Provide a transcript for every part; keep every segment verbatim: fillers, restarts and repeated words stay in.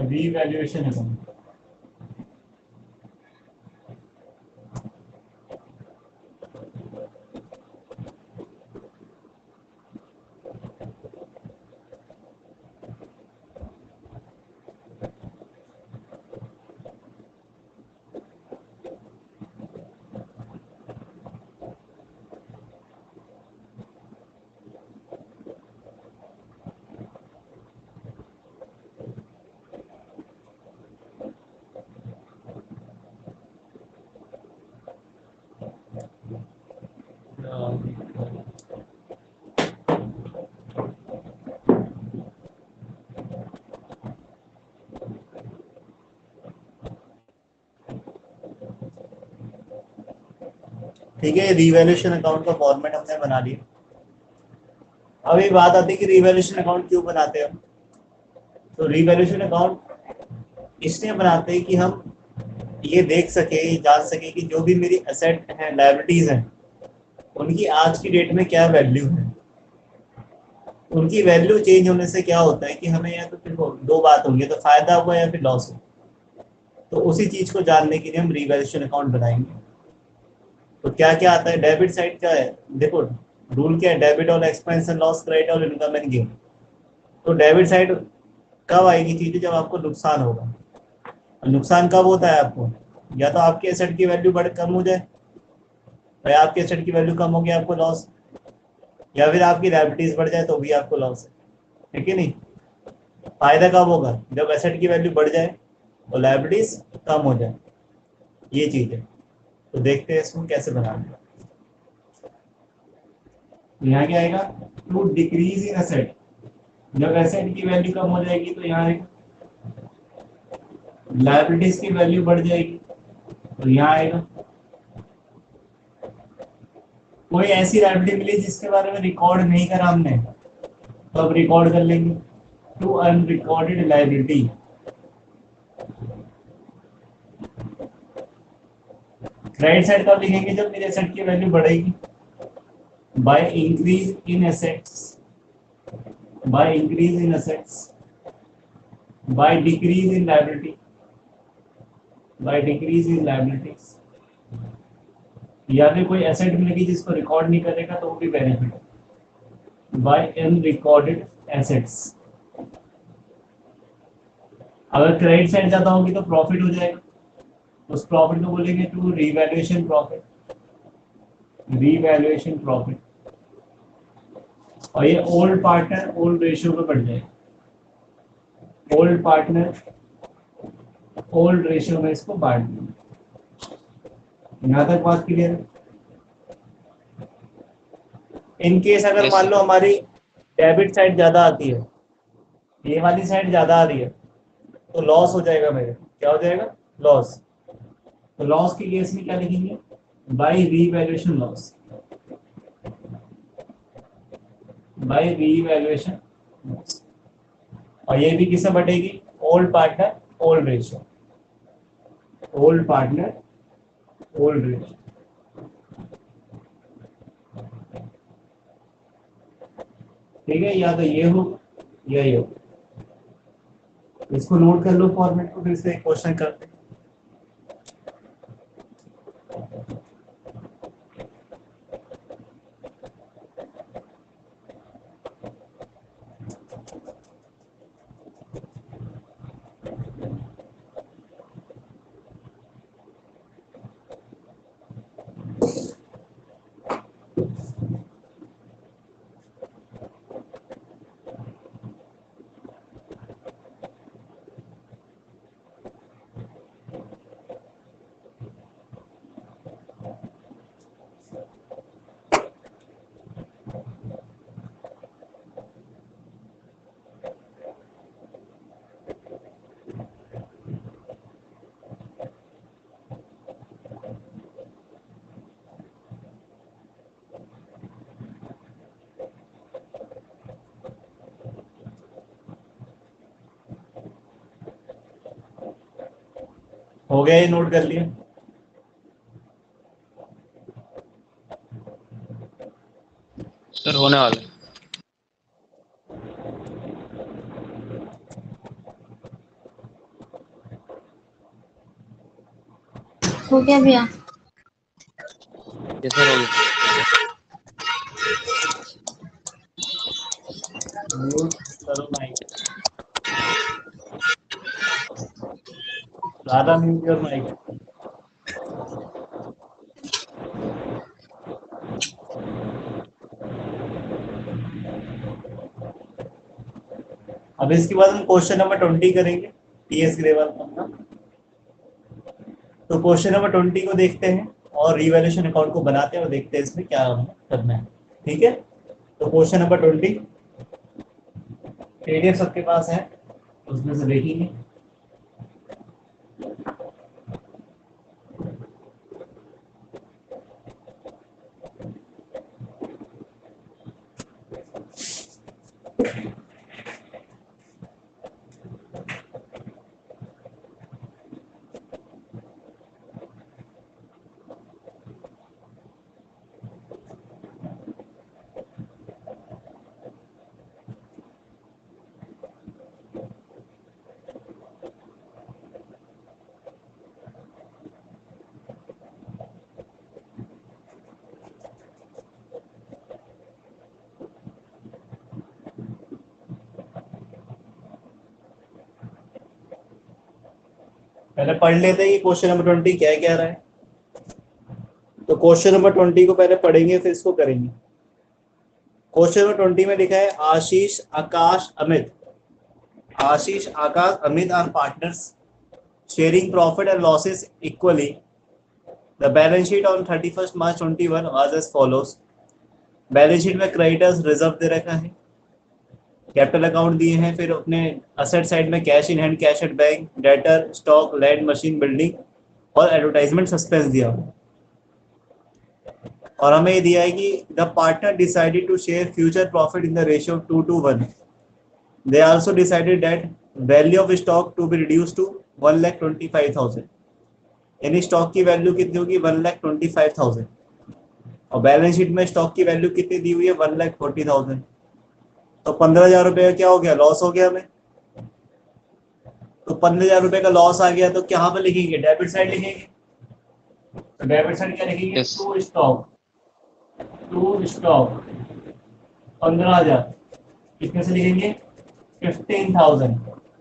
Revaluation account. ठीक है, revaluation account का फॉर्मेट हमने बना लिया। अभी बात आती है कि रीवैल्यूएशन अकाउंट क्यों बनाते हैं हम। तो रीवैल्यूएशन अकाउंट इसलिए बनाते हैं कि हम ये देख सके, जान सके कि जो भी मेरी एसेट है, लायबिलिटीज हैं, उनकी आज की डेट में क्या वैल्यू है। उनकी वैल्यू चेंज होने से क्या होता है कि हमें या तो फिर दो बात होंगी, तो फायदा हुआ या फिर लॉस हो। तो उसी चीज को जानने के लिए हम रीवैल्यूएशन अकाउंट बनाएंगे। तो क्या क्या आता है, डेबिट साइड क्या है, देखो रूल क्या है, debit all expense and loss, credit all income and gain. तो डेबिट साइड कब आएगी चीजें, जब आपको नुकसान होगा। नुकसान कब होता है आपको, या तो आपके एसेट की वैल्यू बढ़ कम हो जाए, या आपके एसेट की वैल्यू कम हो गया आपको लॉस, या फिर आपकी लायबिलिटीज बढ़ जाए तो भी आपको लॉस है, ठीक है नहीं। फायदा कब होगा, जब एसेट की वैल्यू बढ़ जाए और लायबिलिटीज कम हो जाए, ये चीज है। तो देखते हैं इसको कैसे बनाना है। यहाँ क्या आएगा, टू डिक्रीज इन एसेट। जब एसेट की वैल्यू कम हो जाएगी तो यहाँ आएगा, लायबिलिटीज की वैल्यू बढ़ जाएगी तो यहाँ आएगा। कोई ऐसी लायबिलिटी मिली जिसके बारे में रिकॉर्ड नहीं करा हमने, तो अब रिकॉर्ड कर लेंगे, to unrecorded liability. Credit side कब लिखेंगे, जब मेरे एसेट की वैल्यू बढ़ेगी, by increase in assets, by increase in assets, by decrease in liability, by decrease in liabilities. या फिर कोई एसेट मिलेगी जिसको रिकॉर्ड नहीं करेगा तो वो भी बेनिफिट है, बाय अनरिकॉर्डेड एसेट्स। अगर क्रेडिट साइड ज्यादा होगी तो प्रॉफिट हो जाएगा, उस प्रॉफिट को बोलेंगे to revaluation profit, revaluation profit. और ये ओल्ड पार्टनर ओल्ड रेशियो में बढ़ जाएगा, ओल्ड पार्टनर ओल्ड रेशियो में इसको बांट देंगे। यहाँ तक बात क्लियर है। इन केस अगर Yes, मान sir. लो हमारी डेबिट साइड ज्यादा आती है, ये वाली साइड ज्यादा आ रही है, तो लॉस हो जाएगा मेरे, क्या हो जाएगा, लॉस। तो लॉस के केस में क्या लिखेंगे, by revaluation loss, by revaluation. और ये भी किससे बढ़ेगी, old partner old ratio, old partner old ratio. ठीक है, या तो ये हो या ये हो। इसको नोट कर लो फॉर्मेट को, फिर से क्वेश्चन करते हैं। हो गया, ये नोट कर लिया। सर होने वाला है। हो गया भैया। ये सर हो गया। म्यूट करो mic. Radha mute your mic. अब इसके बाद हम क्वेश्चन नंबर ट्वेंटी करेंगे टीएस ग्रेवाल का। तो क्वेश्चन नंबर ट्वेंटी को देखते हैं और रिवैल्यूएशन अकाउंट को बनाते हैं और देखते हैं इसमें क्या हमें करना है। ठीक है, तो क्वेश्चन नंबर ट्वेंटी पीडीएफ सबके पास है, उसमें से देखेंगे। पहले पढ़ लेते हैं कि क्वेश्चन नंबर ट्वेंटी क्या क्या रहा है। तो क्वेश्चन नंबर ट्वेंटी को पहले पढ़ेंगे फिर इसको करेंगे। क्वेश्चन नंबर ट्वेंटी में लिखा है Ashish, Akash, Amit. Ashish, Akash, Amit are partners sharing profit and losses equally. The balance sheet on thirty first March twenty one was as follows. Balance sheet में क्रेडिटर्स रिजर्व दे रखा है, कैपिटल अकाउंट दिए हैं, फिर अपने असेट साइड में cash in hand, cash at bank, debtor, stock, land, machine, building और एडवर्टाइजमेंट सस्पेंस दिया। और हमें ये दिया है कि the partner decided to share future profit in the ratio two to one. They also decided that value of stock to be reduce to one lakh twenty five thousand. यानी stock की value कितनी होगी? One lakh twenty five thousand. और balance sheet में stock की value कितनी दी हुई है? One lakh forty thousand. तो पंद्रह हजार रुपये का क्या हो गया? लॉस हो गया हमें। तो पंद्रह हजार रुपये का लॉस आ गया तो कहाँ पे लिखेंगे? डेबिट साइड लिखेंगे। तो डेबिट साइड क्या लिखेंगे? Yes. To stock, to stock पंद्रह हजार कितने से लिखेंगे? Fifteen thousand.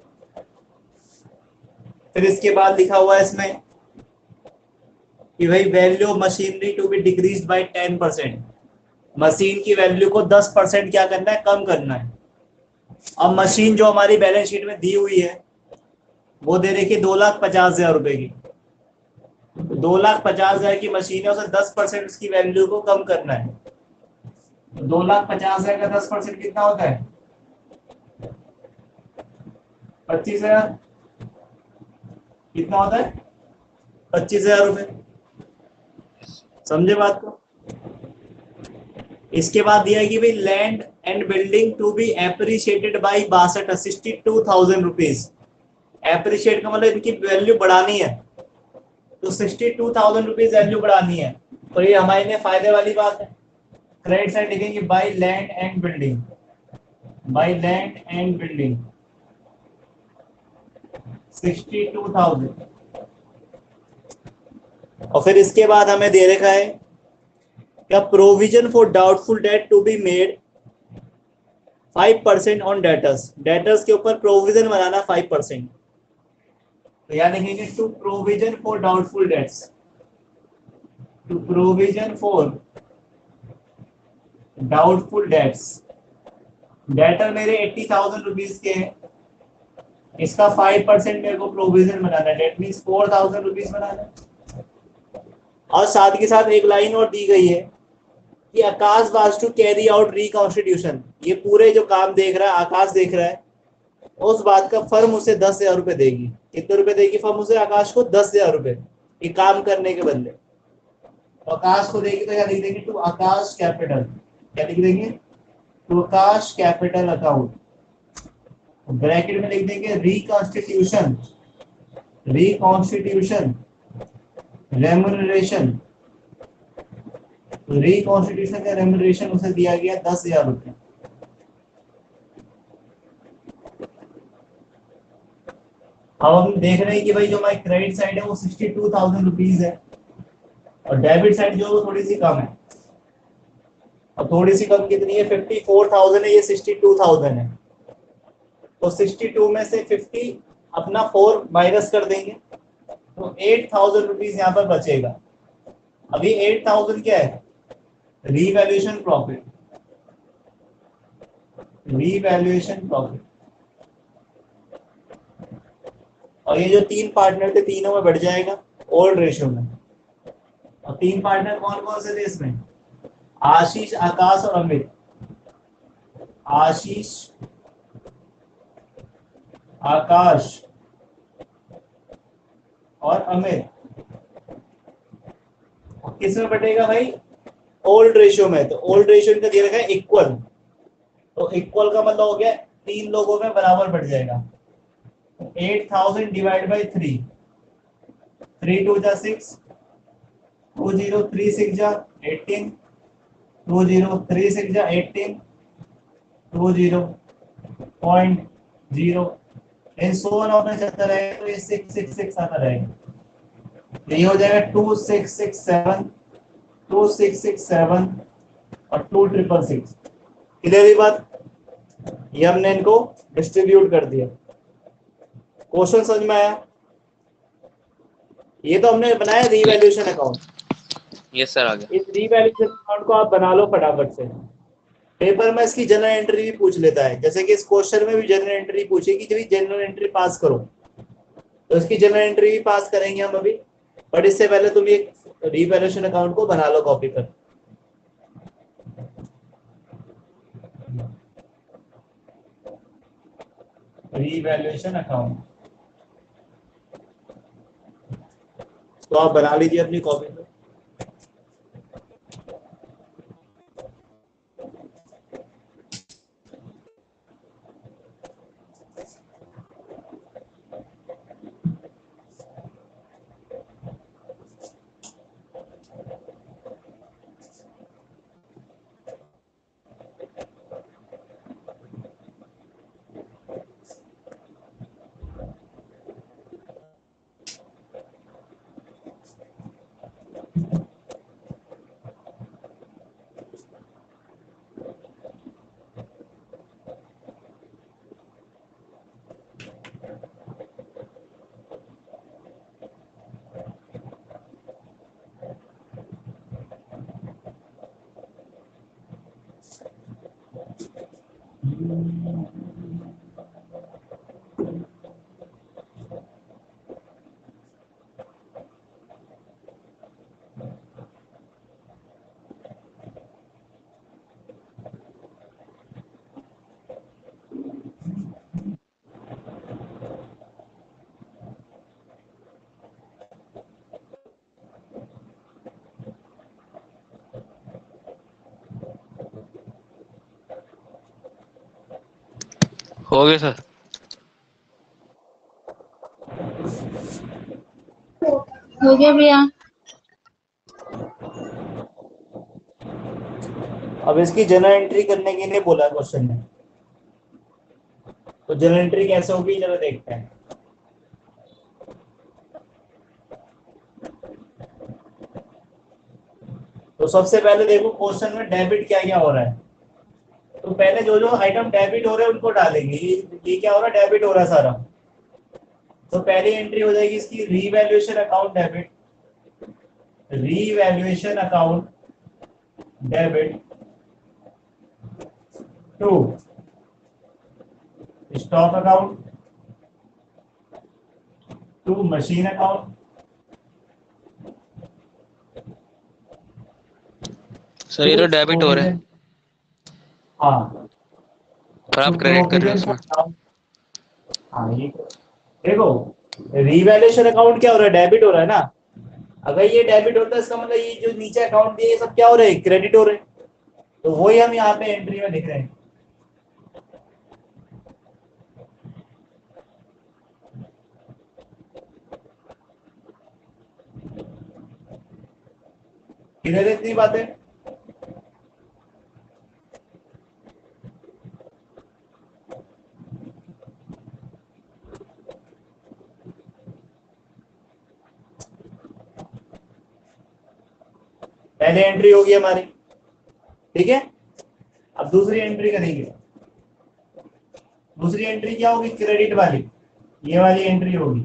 फिर इसके बाद लिखा हुआ है इसमें कि भाई value of machinery to be decreased by ten percent. Machine की वैल्यू को दस परसेंट क्या करना है? कम करना है। अब मशीन जो हमारी बैलेंस शीट में दी हुई है वो दे रखी दो लाख पचास हजार रुपए की। दो लाख पचास हजार की मशीन है, उसे दस परसेंट उसकी वैल्यू को कम करना है। दो लाख पचास हजार का दस परसेंट कितना होता है? पच्चीस हजार। कितना होता है? पच्चीस हजार रुपए। समझे बात को? इसके बाद दिया है कि भाई land and building to be appreciated by बासठ sixty two thousand rupees. Appreciate का मतलब इनकी वैल्यू बढ़ानी है, तो sixty two thousand rupees value बढ़ानी है। तो ये हमारे लिए फायदे वाली बात है। क्रेडिट साइड लिखेंगे by land and building, by land and building sixty two thousand. और फिर इसके बाद हमें दे रखा है क्या? Provision for doubtful debt to be made five percent on debtors. Debtors के ऊपर प्रोविजन बनाना फाइव परसेंट। तो यहाँ लिखेंगे to provision for doubtful debts, to provision for doubtful debts. Debtor मेरे एट्टी थाउजेंड रुपीज के हैं, इसका फाइव परसेंट मेरे को प्रोविजन बनाना है। Debt means four thousand rupees बनाना है। और साथ के साथ एक लाइन और दी गई है कि Akash was to carry out reconstitution. ये पूरे जो काम देख रहा है आकाश देख रहा है, उस बात का फर्म उसे दस हजार रुपए देगी। कितने रुपए देगी फर्म उसे? आकाश को दस हजार रुपए, ये काम करने के बदले। तो आकाश को देगी तो क्या लिख देंगे? To Akash capital. क्या लिख देंगे? To Akash capital account. Bracket में लिख देंगे रिकॉन्स्टिट्यूशन, रिकॉन्स्टिट्यूशन रेम्यूनरेशन। रिकॉन्स्टिट्यूशन का रेम्यूनरेशन उसे दिया गया दस हजार रुपये। अब हम देख रहे हैं कि भाई जो हमारी क्रेडिट साइड है वो सिक्सटी टू थाउजेंड रुपीज है और डेबिट साइड जो है वो थोड़ी सी कम है। अब थोड़ी सी कम कितनी है? फिफ्टी फोर थाउजेंड है, ये सिक्सटी टू थाउजेंड है। तो सिक्सटी टू में से फिफ्टी अपना फोर माइनस कर देंगे तो एट थाउजेंड रुपीज यहाँ पर बचेगा। अभी एट थाउजेंड क्या है? Revaluation profit. Revaluation profit. और ये जो तीन पार्टनर थे तीनों में बढ़ जाएगा ओल्ड रेशियो में। और तीन पार्टनर कौन कौन से थे इसमें? आशीष, आकाश और अमित। आशीष, आकाश और अमित। किस में बटेगा भाई? ओल्ड रेशियो में। तो ओल्ड रेशियो इनका दे रखा है इक्वल, तो इक्वल का मतलब हो गया तीन लोगों में बराबर बढ़ जाएगा। Eight thousand divide by three, three two जा six, two zero three six जा eighteen, two zero three six जा eighteen, two zero point zero, इन सोन ऑफ में चलता रहेगा तो ये सिक्स सिक्स सिक्स आता रहेगा। ये हो जाएगा two six six seven, two six six seven और टू ट्रिपल सिक्स। क्लियर हुई बात? ये हमने इनको डिस्ट्रीब्यूट कर दिया। क्वेश्चन समझ में आया? ये तो हमने बनाया रीवैल्यूएशन अकाउंट। यस सर, आ गया। इस रीवैल्यूएशन अकाउंट को आप बना लो फटाफट से। पेपर में इसकी जनरल एंट्री भी पूछ लेता है, जैसे कि इस क्वेश्चन में भी जनरल एंट्री पूछेगी, जब जनरल एंट्री पास करो तो इसकी जनरल एंट्री भी पास करेंगे हम अभी। बट इससे पहले तुम एक रीवैल्यूएशन अकाउंट को बना लो कॉपी पर। रीवैल्यूएशन अकाउंट तो आप बना लीजिए अपनी कॉपी पर। हो गया सर। हो गया भैया। अब इसकी जनरल एंट्री करने के लिए बोला क्वेश्चन में, तो जनरल एंट्री कैसे होगी जरा देखते हैं। तो सबसे पहले देखो क्वेश्चन में डेबिट क्या क्या हो रहा है। तो पहले जो जो आइटम डेबिट हो रहे हैं उनको डालेंगे। ये ये क्या हो रहा है? डेबिट हो रहा है सारा। तो पहली एंट्री हो जाएगी इसकी revaluation account debit, revaluation account debit to stock account to machine account sir ये तो डेबिट हो रहा है, हाँ पर आप क्रेडिट कर रहे हो उसमें। हाँ ये देखो रीवैल्यूएशन अकाउंट क्या हो रहा है? डेबिट हो रहा है ना। अगर ये डेबिट होता है इसका मतलब ये जो नीचे अकाउंट दिए ये सब क्या हो रहे हैं? क्रेडिट हो रहे हैं। तो वही हम यहाँ पे एंट्री में लिख रहे हैं। किधर इतनी बातें? पहले एंट्री होगी हमारी, ठीक है। अब दूसरी एंट्री करेंगे। दूसरी एंट्री क्या होगी? क्रेडिट वाली, ये वाली एंट्री होगी।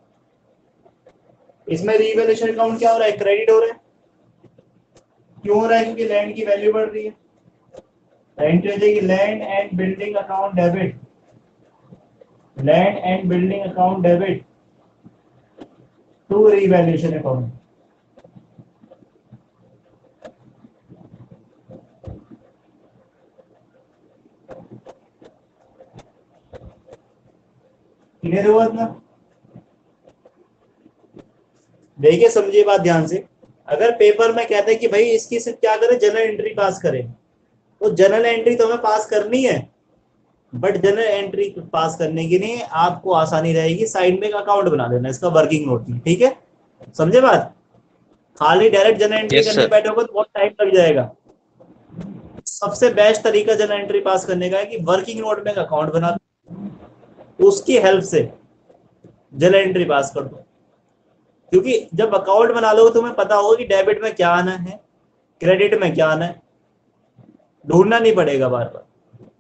इसमें रीवैल्यूएशन अकाउंट क्या हो रहा है? क्रेडिट हो रहा है। क्यों हो रहा है? क्योंकि लैंड की वैल्यू बढ़ रही है। एंट्री हो जाएगी land and building account debit, land and building account debit to revaluation account. Clear हुआ ना? देखिए समझिए बात ध्यान से। अगर पेपर में कहते हैं कि भाई इसकी सिर्फ क्या करें, जनरल एंट्री पास करें, तो जनरल एंट्री तो हमें पास करनी है, बट जनरल एंट्री पास करने के लिए आपको आसानी रहेगी साइड में एक अकाउंट बना देना इसका वर्किंग नोट में, ठीक है। समझे बात? खाली डायरेक्ट जनरल एंट्री यस करने सर। बैठोगे तो बहुत टाइम लग जाएगा। सबसे बेस्ट तरीका जनरल एंट्री पास करने का है कि वर्किंग नोट में एक अकाउंट बना दो, उसकी हेल्प से जनरल एंट्री पास कर दो। क्योंकि जब अकाउंट बना लो तुम्हें पता होगा कि डेबिट में क्या आना है, क्रेडिट में क्या आना है, ढूंढना नहीं पड़ेगा बार बार।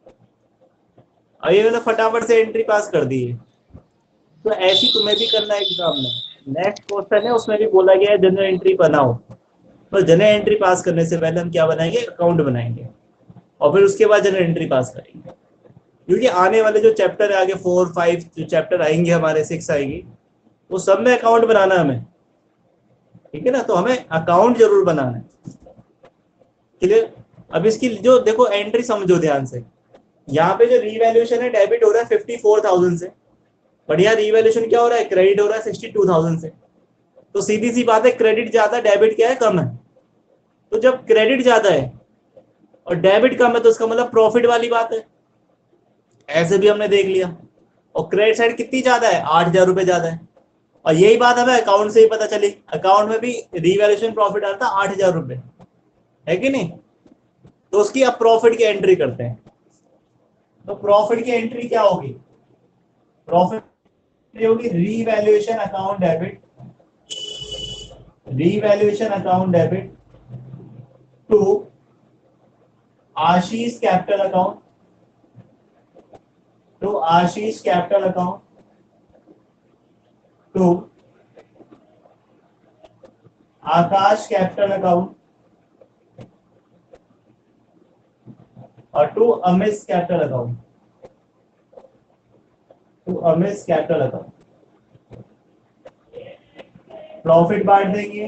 अब ये मैंने फटाफट से एंट्री पास कर दी है, तो ऐसी तुम्हें भी करना है एग्जाम में। नेक्स्ट क्वेश्चन है उसमें भी बोला गया है जनरल एंट्री बनाओ, तो जनरल एंट्री पास करने से पहले हम क्या बनाएंगे? अकाउंट बनाएंगे, और फिर उसके बाद जनरल एंट्री पास करेंगे। क्योंकि आने वाले जो चैप्टर है आगे, फोर फाइव जो चैप्टर आएंगे हमारे, सिक्स आएगी, वो सब में अकाउंट बनाना है हमें, ठीक है ना। तो हमें अकाउंट जरूर बनाना है, क्लियर। अब इसकी जो देखो एंट्री समझो ध्यान से। यहाँ पे जो रीवैल्यूएशन है डेबिट हो रहा है फिफ्टी फोर थाउजेंड से, बढ़िया। रीवैल्यूएशन क्या हो रहा है? क्रेडिट हो रहा है सिक्सटी टू थाउजेंड से। तो सीधी सी बात है, क्रेडिट ज्यादा डेबिट क्या है? कम है। तो जब क्रेडिट ज्यादा है और डेबिट कम है तो इसका मतलब प्रॉफिट वाली बात है, ऐसे भी हमने देख लिया। और क्रेडिट साइड कितनी ज्यादा है? आठ हजार रुपए ज्यादा है। और यही बात हमें अकाउंट से ही पता चली, अकाउंट में भी रीवैल्यूएशन प्रॉफिट आता है आठ हजार रुपए, है कि नहीं। तो उसकी अब प्रॉफिट की एंट्री करते हैं। तो प्रॉफिट की एंट्री क्या होगी? प्रॉफिट होगी revaluation account debit, revaluation account debit to Ashish capital account, to Ashish capital account to Akash capital account और to Amit capital account, to Amit capital account. Profit बांट देंगे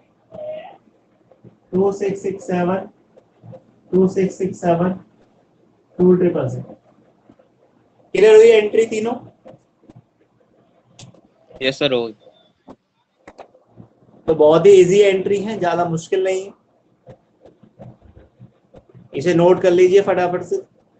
two six six seven, two six six seven, two triple seven. Clear हुई entry तीनों? Yes sir हो गई। तो बहुत ही easy entry है, ज्यादा मुश्किल नहीं है। इसे नोट कर लीजिए फटाफट से।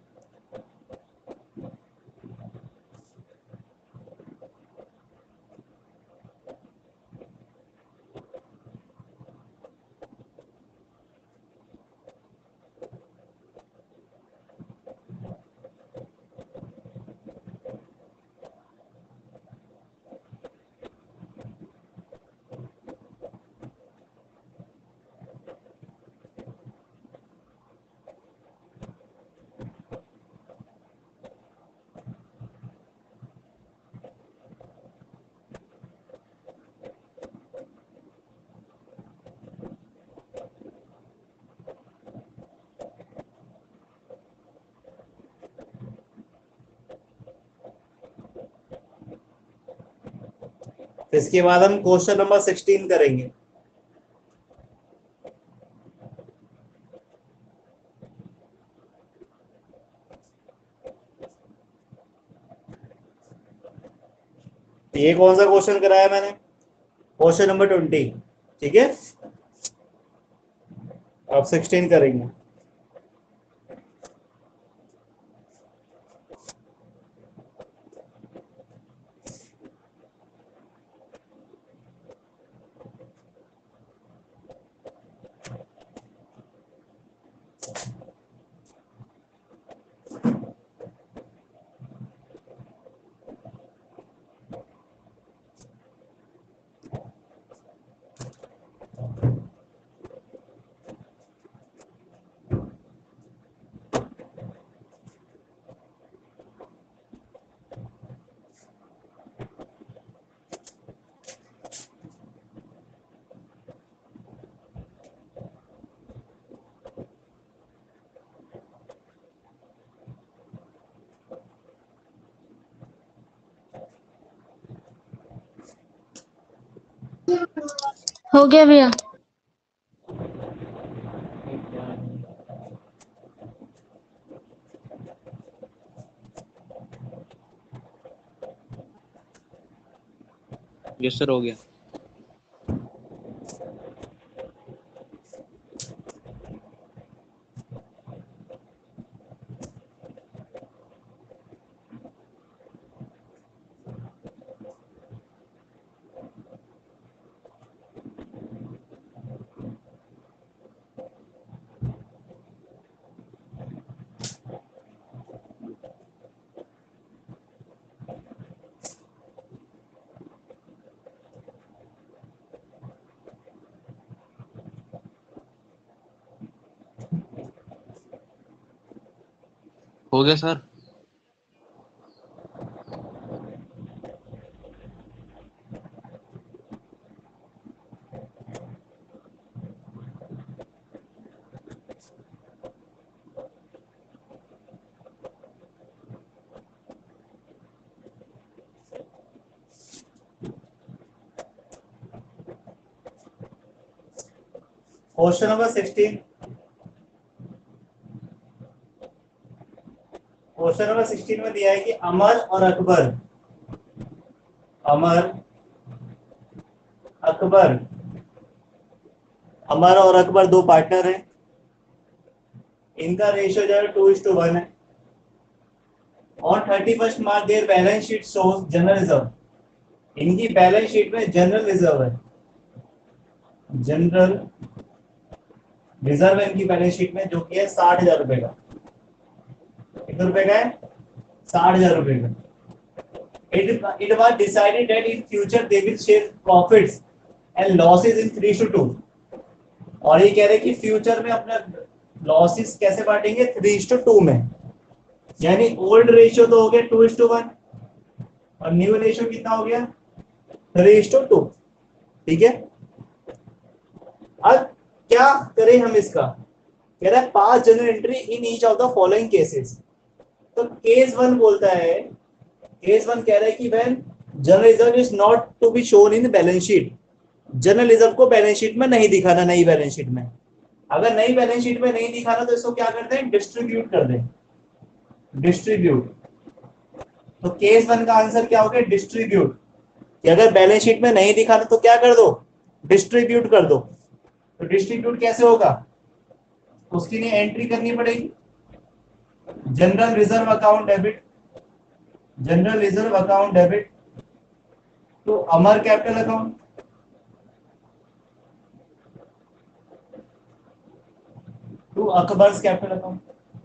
इसके बाद हम क्वेश्चन नंबर सिक्सटीन करेंगे। ये कौन सा क्वेश्चन कराया मैंने? क्वेश्चन नंबर ट्वेंटी, ठीक है। अब सिक्सटीन करेंगे। हो गया भैया। यस सर हो गया। हो गया sir. Question number sixteen. Question number sixteen में दिया है कि अमर और अकबर अमर अकबर अमर और अकबर दो पार्टनर हैं। इनका रेशियो जो है टू इज टू वन है। On thirty first March their balance sheet shows general reserve. इनकी बैलेंस शीट में जनरल रिजर्व है। जनरल रिजर्व है इनकी बैलेंस शीट में, जो कि है साठ हजार रुपए का। कितने रुपए का है? साठ हजार रुपए का। It, it was decided that in future they will share profits and losses in three to two। और ये कह रहे कि फ्यूचर में अपना लॉसेस कैसे बांटेंगे? थ्री to टू में। यानी ओल्ड रेशियो तो हो गया टू to वन और न्यू रेशियो कितना हो गया? Three to two. ठीक है, अब क्या करें हम इसका? कह रहा है pass journal entry in each of the following cases. तो केस वन बोलता है, केस वन कह रहा है कि when general reserve is not to be shown in balance sheet. General reserve को बैलेंस शीट में नहीं दिखाना, नई बैलेंस शीट में। अगर नई बैलेंस शीट में नहीं दिखाना तो इसको क्या करते हैं? डिस्ट्रीब्यूट कर दें। डिस्ट्रीब्यूट। तो केस वन का आंसर क्या हो गया? डिस्ट्रीब्यूट। कि अगर बैलेंस शीट में नहीं दिखाना तो क्या कर दो? डिस्ट्रीब्यूट कर दो। तो डिस्ट्रीब्यूट कैसे होगा? उसके लिए एंट्री करनी पड़ेगी general reserve account debit, general reserve account debit to Amar capital account, to Akbar's capital account.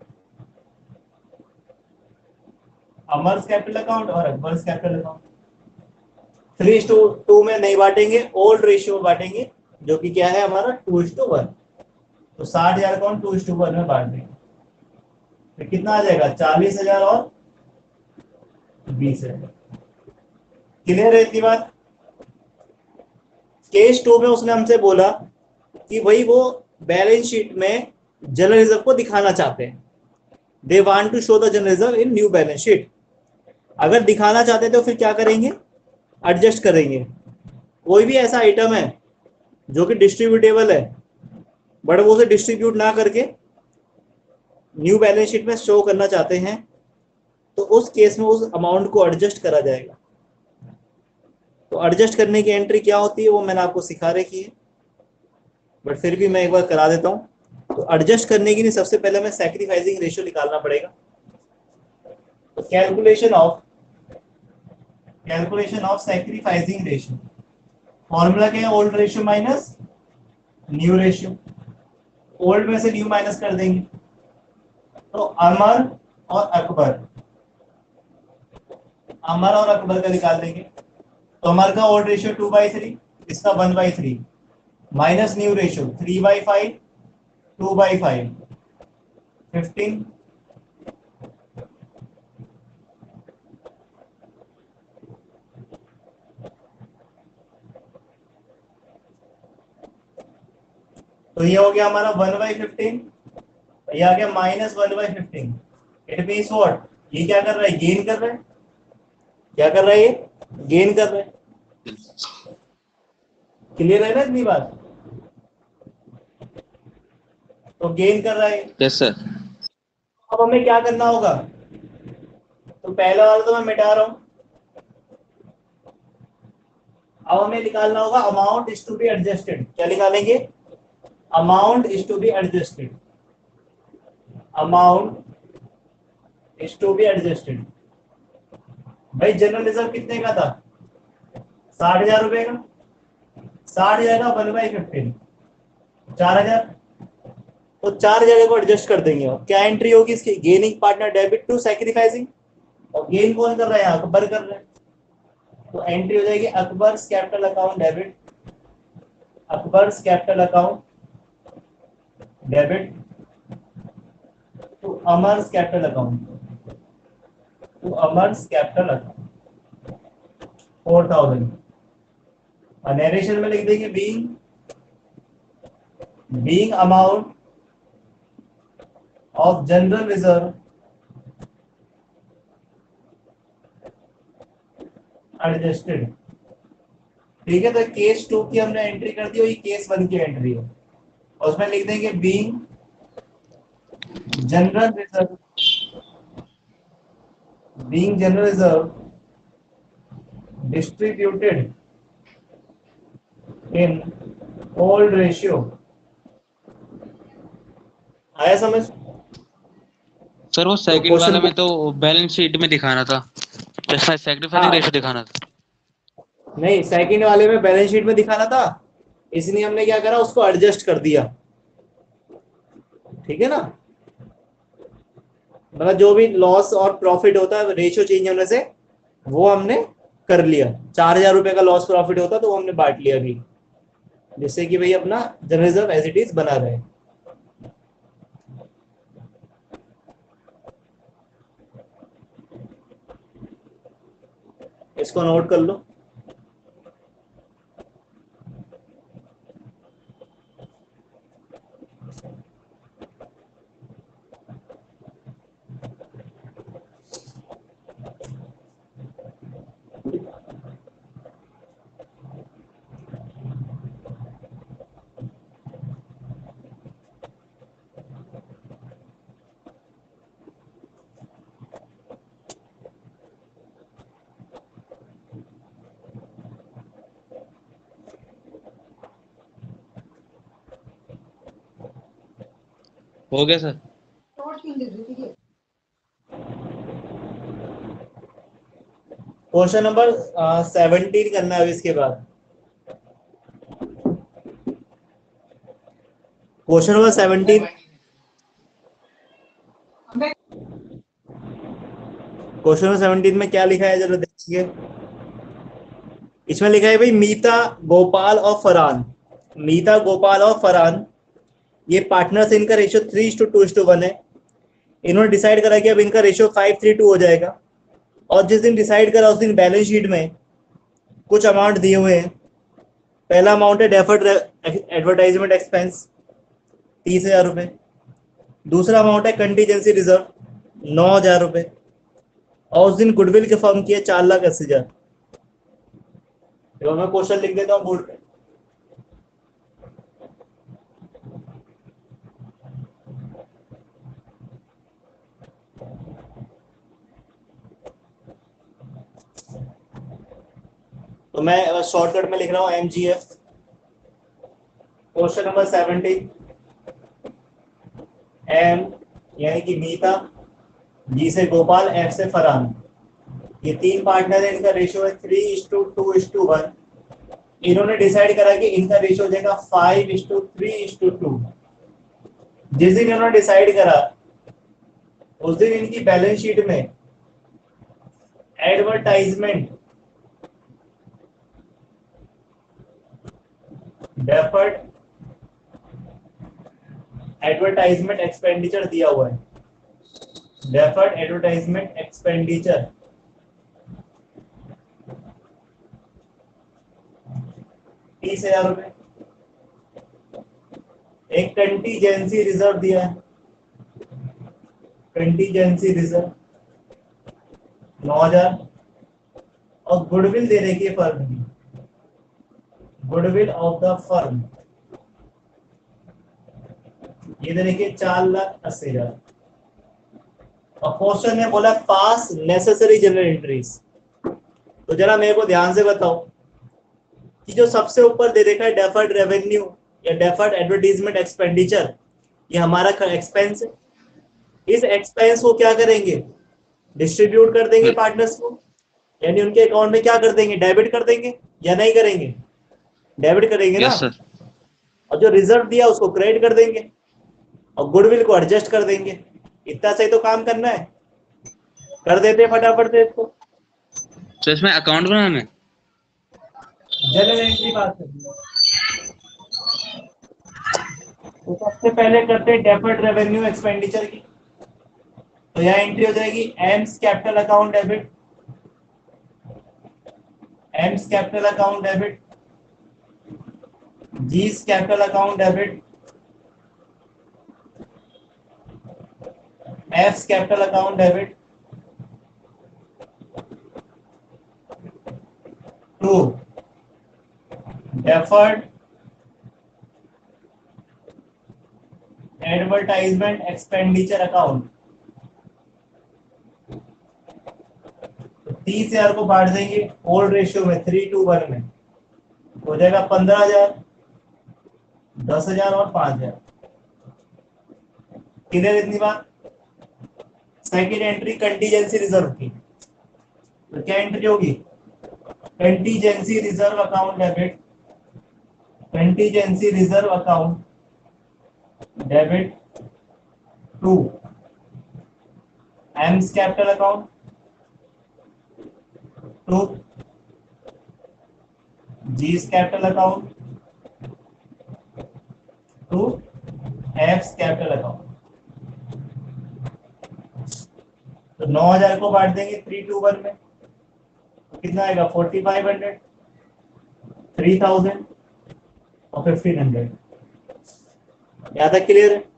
Amar's capital account और Akbar's capital account. Three two two में नहीं बांटेंगे, ओल्ड रेशियो बांटेंगे, जो कि क्या है हमारा? Two to one. तो साठ हजार अकाउंट टू टू वन में बांट देंगे तो कितना आ जाएगा? चालीस हजार और बीस हजार। क्लियर है इतनी बात? केस टू में उसने हमसे बोला कि भाई वो बैलेंस शीट में जनरल रिजर्व को दिखाना चाहते हैं। They want to show the general reserve in new balance sheet. अगर दिखाना चाहते हैं तो फिर क्या करेंगे? एडजस्ट करेंगे। कोई भी ऐसा आइटम है जो कि डिस्ट्रीब्यूटेबल है बट वो उसे डिस्ट्रीब्यूट ना करके न्यू बैलेंस शीट में शो करना चाहते हैं, तो उस केस में उस अमाउंट को एडजस्ट करा जाएगा। तो एडजस्ट करने की एंट्री क्या होती है वो मैंने आपको सिखा रखी है, बट फिर भी मैं एक बार करा देता हूं। तो एडजस्ट करने के लिए सबसे पहले हमें सैक्रिफाइसिंग रेशियो निकालना पड़ेगा। तो calculation of calculation of sacrificing ratio, formula क्या है? Old ratio minus new ratio. Old में से न्यू माइनस कर देंगे तो अमर और अकबर, अमर और अकबर का निकाल देंगे। तो अमर का old ratio two by three, इसका one by three, minus new ratio three by five, two by five, fifteen. तो ये हो गया हमारा वन बाई फिफ्टीन, ये आ गया minus one by fifteen. It means what? ये क्या कर रहा है? गेन कर रहा है। क्या कर रहा है? ये गेन कर रहा है। क्लियर है ना इतनी बात? तो गेन कर रहा है। Yes sir. अब हमें क्या करना होगा? तो पहला वाला तो मैं मिटा रहा हूं। अब हमें निकालना होगा amount is to be adjusted. क्या निकालेंगे? Amount is to be adjusted. Amount is to be adjusted. भाई जनरल रिजर्व कितने का था? साठ हजार रुपए का। साठ हजार का वन बाई फिफ्टीन, चार हजार। तो चार हजार को एडजस्ट कर देंगे। और क्या एंट्री होगी इसकी? Gaining partner debit to sacrificing. और गेन कौन कर रहा है? अकबर कर रहा है। तो एंट्री हो जाएगी Akbar capital account debit, Akbar capital account debit to Amar's capital account, to Amar's capital account four thousand. और नरेशन में लिख देंगे being being amount of general reserve adjusted. ठीक है, तो केस टू की हमने एंट्री कर दी और ये केस वन की एंट्री है। और उसमें लिख देंगे being general reserve being general reserve distributed in old ratio. आया समझ? सर वो सेकंड वाला में तो बैलेंस शीट में दिखाना था, जैसा सैक्रिफाइसिंग रेशियो दिखाना था। नहीं, सेकंड वाले में बैलेंस शीट में दिखाना था, इसलिए हमने क्या करा, उसको एडजस्ट कर दिया। ठीक है ना? मतलब जो भी लॉस और प्रॉफिट होता है रेशियो चेंज होने से, वो हमने कर लिया। चार हजार रुपए का लॉस प्रॉफिट होता तो वो हमने बांट लिया अभी, जिससे कि भाई अपना general reserve as it is बना रहे। इसको नोट कर लो। हो गया सर। क्वेश्चन नंबर सेवनटीन करना है इसके बाद। Question number seventeen question number seventeen में क्या लिखा है जरा देखिए। इसमें लिखा है भाई मीता, गोपाल और फरहान। मीता, गोपाल और फरहान ये पार्टनर्स, इनका ratio three is to two is to one है। इन्होंने डिसाइड करा कि अब इनका रेशियो फाइव थ्री टू हो जाएगा। और जिस दिन डिसाइड करा उस दिन बैलेंस शीट में कुछ अमाउंट दिए हुए हैं। पहला अमाउंट है डेफर्ड एडवर्टाइजमेंट एक्सपेंस, तीस हजार रुपए। दूसरा अमाउंट है कंटीजेंसी रिजर्व, नौ हजार रुपए। और उस दिन गुडविल के फर्म की है चार लाख अस्सी हजार। मैं क्वेश्चन लिख देता हूँ बोर्ड पे। तो मैं शॉर्टकट में लिख रहा हूँ M G F. Question number seventeen, M यानी कि मीता, जी से गोपाल, एफ से फरहान, ये तीन पार्टनर है। इनका रेशियो है three is to two is to one. इन्होंने डिसाइड करा कि इनका रेशियो हो जाएगा five is to three is to two. जिस दिन इन्होंने डिसाइड करा उस दिन इनकी बैलेंस शीट में एडवर्टाइजमेंट, डेफर्ड एडवर्टाइजमेंट एक्सपेंडिचर दिया हुआ है। डेफर्ड एडवर्टाइजमेंट एक्सपेंडिचर तीस हजार रुपए। एक कंटीजेंसी रिजर्व दिया है, कंटीजेंसी रिजर्व नौ हजार। और गुडविल दे रखी है फर्म की, गुडविल ऑफ द फर्म, ये देखिए चार लाख अस्सी हजार। और क्वेश्चन में बोला पास नेसेसरी जनरल एंट्रीज। तो जरा मेरे को ध्यान से बताओ कि जो सबसे ऊपर दे देखा है डेफर्ड रेवेन्यू या डेफर्ड एडवर्टीजमेंट एक्सपेंडिचर, ये हमारा एक्सपेंस है। इस एक्सपेंस को क्या करेंगे, डिस्ट्रीब्यूट कर देंगे पार्टनर्स को, यानी उनके अकाउंट में क्या कर देंगे, डेबिट कर देंगे या नहीं करेंगे, डेबिट करेंगे ना। Yes sir. और जो रिजर्व दिया उसको क्रेडिट कर देंगे और गुडविल को एडजस्ट कर देंगे। इतना सही तो काम करना है, कर देते हैं फटाफट से इसको। तो इसमें अकाउंट बनाना है, जनरल एंट्री बात करनी है। तो सबसे पहले करते हैं डेफर्ड रेवेन्यू एक्सपेंडिचर की। तो यहाँ एंट्री हो जाएगी M's capital account debit, M's capital account debit, G's capital account debit, F's capital account debit, to deferred advertisement expenditure account. तीस हजार को बांट देंगे ओल्ड रेशियो में, थ्री टू वन में हो जाएगा पंद्रह हजार, दस हजार और पांच हजार। किधर इतनी बात। सेकेंड एंट्री कंटीजेंसी रिजर्व की, तो क्या एंट्री होगी, contingency reserve account debit, contingency reserve account debit to M's capital account, to G's capital account, to F's capital account. तो नौ हजार को बांट देंगे थ्री टू वन में, तो कितना आएगा, forty five hundred, three thousand और फिफ्टीन हंड्रेड। यहाँ तक क्लियर है।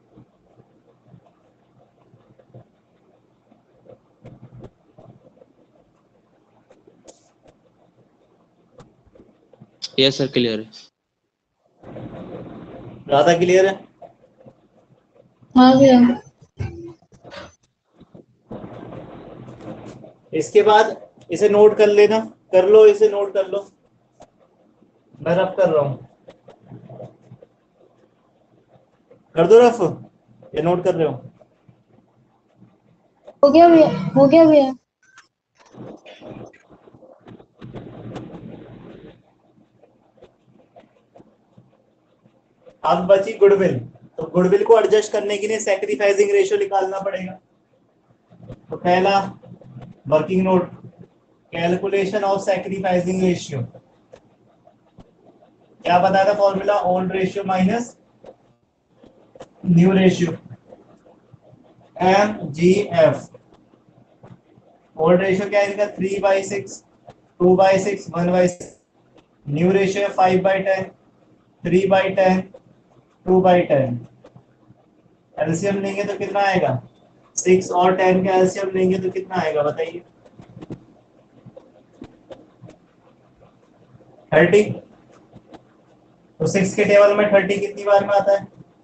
यस सर क्लियर है। ज्यादा क्लियर है। हाँ भैया। इसके बाद इसे नोट कर लेना, कर लो, इसे नोट कर लो, मैं रफ कर रहा हूं, कर दो रफ, ये नोट कर रहे हो। हो गया भैया, हो गया भैया। अब बची गुडविल, तो गुडविल को एडजस्ट करने के लिए सैक्रिफाइसिंग रेशियो निकालना पड़ेगा। तो पहला working note, calculation of sacrificing ratio. क्या बताया था formula, old ratio minus new ratio, M G F. Old ratio क्या है इनका, three by six, two by six, one by six. New ratio है five by ten, three by ten, two by ten. LCM लेंगे तो कितना आएगा, six और ten का एलसीएम लेंगे तो कितना आएगा बताइए, थर्टी। तो सिक्स के टेबल में थर्टी कितनी बार में आता है,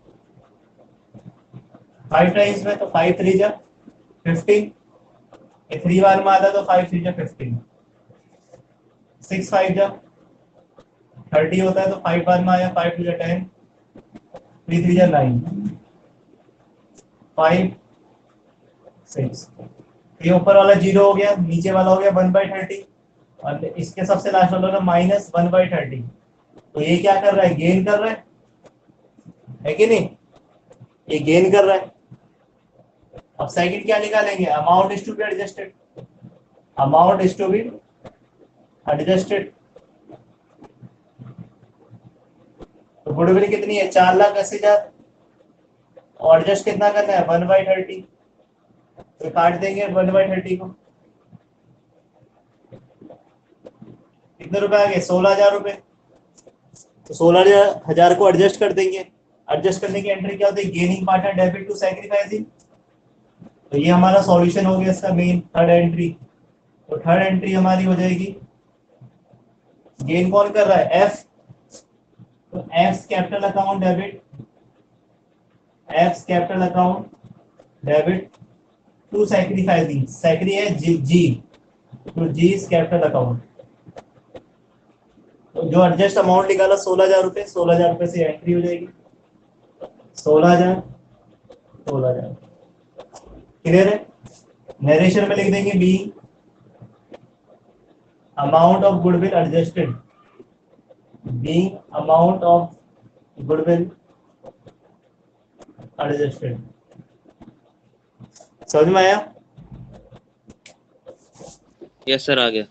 फाइव टाइम्स में, तो फाइव थ्री जा फिफ्टीन। ये थ्री बार में आता है तो फाइव थ्री जा फिफ्टीन, सिक्स फाइव जा थर्टी होता है तो फाइव बार में आया, फाइव टू जा टेन, थ्री थ्री जा नाइन, फाइव सिक्स। ये ऊपर वाला जीरो हो गया, नीचे वाला हो गया वन बाई थर्टी, और इसके सबसे लास्ट वाला माइनस वन बाई थर्टी। तो ये क्या कर रहा है, गेन कर रहा है, है कि नहीं, ये गेन कर रहा है। अब सेकंड क्या निकालेंगे, amount is to be adjusted, amount is to be adjusted. तो गुडविल कितनी है, चार लाख अस्सी हजार, और एडजस्ट कितना करना है, वन बाई थर्टी। तो काट देंगे वन बाई थर्टी को, कितने रुपए आ गए, सोलह हजार रुपए। तो सोलह हजार को एडजस्ट कर देंगे। एडजस्ट करने की एंट्री क्या होती है, gaining partner debit to sacrificing. तो ये हमारा सॉल्यूशन हो गया इसका मेन थर्ड एंट्री। तो थर्ड एंट्री हमारी हो जाएगी, गेन कौन कर रहा है, एफ, तो F capital account debit, F capital account debit to sacrificing, सैक्री है जी, जी तो जी कैपिटल अकाउंट। तो जो एडजस्ट अमाउंट निकाला सोलह हजार रुपये, सोलह हजार रुपये से एंट्री हो जाएगी, सोलह हजार सोलह हजार। क्लियर है? नरेशन में लिख देंगे be amount of goodwill adjusted, be amount of goodwill adjusted. समझ में आया? यस सर, आ गया।